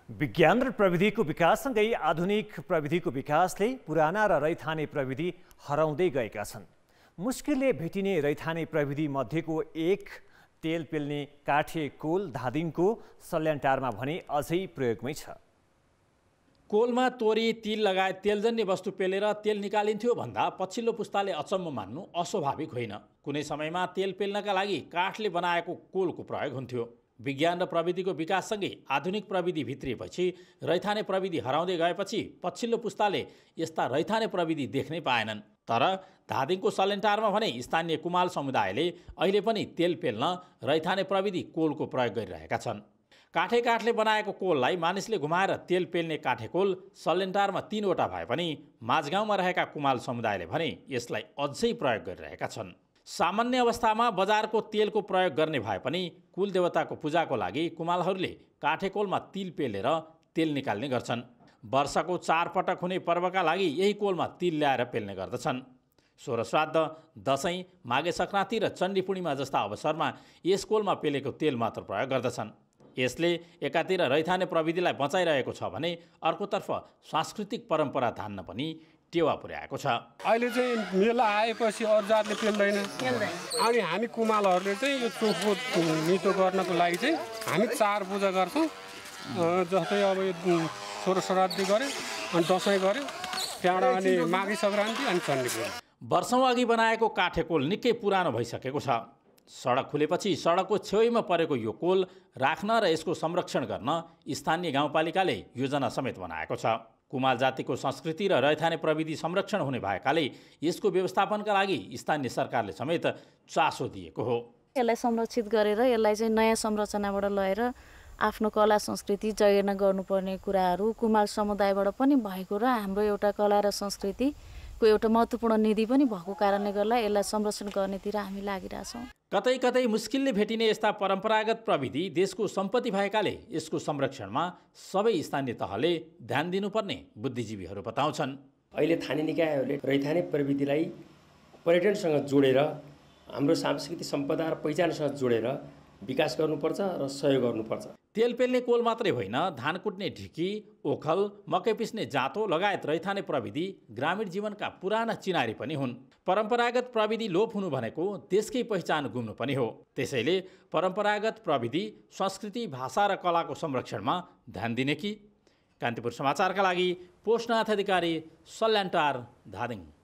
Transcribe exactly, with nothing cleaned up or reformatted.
विज्ञान र प्रविधिको विकाससँगै आधुनिक प्रविधिको विकासले पुराना र रैथाने प्रविधि हराउँदै गएका छन्। मुस्किलले भेटिने रैथाने प्रविधि मध्येको एक तेल पेल्ने काठे कोल धादिङको सल्यानटारमा भने अझै प्रयोगमै छ। कोलमा तोरी तिल लगायत तेलजन्य वस्तु पेलेर तेल निकालिन्थ्यो भन्दा पछिल्लो पुस्ताले अचम्म मान्नु अस्वाभाविक होइन। कुनै समयमा तेल पेल्नका लागि काठले बनाएको कोलको प्रयोग हुन्थ्यो। विज्ञान र प्रविधिको विकाससँगै आधुनिक प्रविधि भित्रिएपछि रैथाने प्रविधि हराउँदै गएपछि पछिल्लो पुस्ताले यस्ता रैथाने प्रविधि देख्नै पाएनन्। तर धादिङको सल्यानटारमा भने स्थानीय कुमाल समुदायले अहिले पनि तेल पेल्न रैथाने प्रविधि कोलको प्रयोग गरिरहेका छन्। काठे काठले बनाएको कोललाई मानिसले घुमाएर तेल पेल्ने काठे कोल सल्यानटारमा तीनवटा भए पनि माझगाउँमा रहेका कुमाल समुदायले भने यसलाई अझै प्रयोग गरिरहेका छन्। सामान्य अवस्थामा बजारको तेलको प्रयोग गर्ने भए पनि कुलदेवताको पूजाको लागि कुमालहरूले काठेकोलमा तिल पेलेर तेल निकाल्ने गर्छन्। वर्षको चार पटक हुने पर्वका लागि यही कोलमा तिल ल्याएर पेल्ने गर्दछन्। सोह्र श्राद्ध, दसैँ, माघे सङ्क्रान्ति र चण्डी पूर्णिमा जस्ता अवसरमा यस कोलमा पेलेको तेल मात्र प्रयोग गर्दछन्। यसले एकातिर रैथाने प्रविधिलाई बचाइरहेको छ भने अर्कोतर्फ सांस्कृतिक परम्परा धान्न पनि टेवा पुर्याएको छ। अहिले चाहिँ मेला आएपछि अरू जातले पेल्दैन अनि हामी कुमालहरूले चाहिँ यो चोखो मिठो गर्नको लागि चाहिँ हामी चाड पूजा गर्छौँ। जस्तै अब यो सोह्र श्राद्ध गऱ्यो अनि दसैँ गऱ्यो, त्यहाँबाट अनि माघे सङ्क्रान्ति अनि चण्डी पूर्णिमा। वर्षौँ अघि बनाएको काठे कोल निकै पुरानो भइसकेको छ। सडक खुलेपछि सडकको छेउमा परेको यो कोल राख्न र यसको संरक्षण गर्न स्थानीय गाउँपालिकाले योजना समेत बनाएको छ। कुमाल जातिको संस्कृति र रैथाने प्रविधि संरक्षण हुने भएकाले यसको व्यवस्थापनका लागि स्थानीय सरकारले समेत चासो दिएको हो। यसलाई संरक्षित गरेर यसलाई चाहिँ नयाँ संरचनाबाट लगेर आफ्नो कला संस्कृति जगेर्ना गर्नुपर्ने कुराहरू कुमाल समुदायबाट पनि भएको र हाम्रो एउटा कला र संस्कृतिको एउटा महत्त्वपूर्ण निधि पनि भएको कारणले गर्दा यसलाई संरक्षण गर्नेतिर हामी लागिरहेछौँ। कतै कतै मुस्किलले भेटिने यस्ता परम्परागत प्रविधि देशको सम्पत्ति भएकाले यसको संरक्षणमा सबै स्थानीय तहले ध्यान दिनुपर्ने बुद्धिजीवीहरू बताउँछन्। अहिले स्थानीय निकायहरूले रैथाने प्रविधिलाई पर्यटनसँग जोडेर हाम्रो सांस्कृतिक सम्पदा र पहिचानसँग जोडेर विकास गर्नुपर्छ र सहयोग गर्नुपर्छ। तेल पेल्ने कोल मात्रै होइन, धान कुट्ने ढिकी, ओखल, मकै पिस्ने जाँतो लगायत रैथाने प्रविधि ग्रामीण जीवनका पुराना चिनारी पनि हुन्। परम्परागत प्रविधि लोप हुनु भनेको देशकै पहिचान गुम्नु पनि हो। त्यसैले परम्परागत प्रविधि, संस्कृति, भाषा र कलाको संरक्षणमा ध्यान दिने कि? कान्तिपुर समाचारका लागि पोषनाथ अधिकारी, सल्यानटार, धादिङ।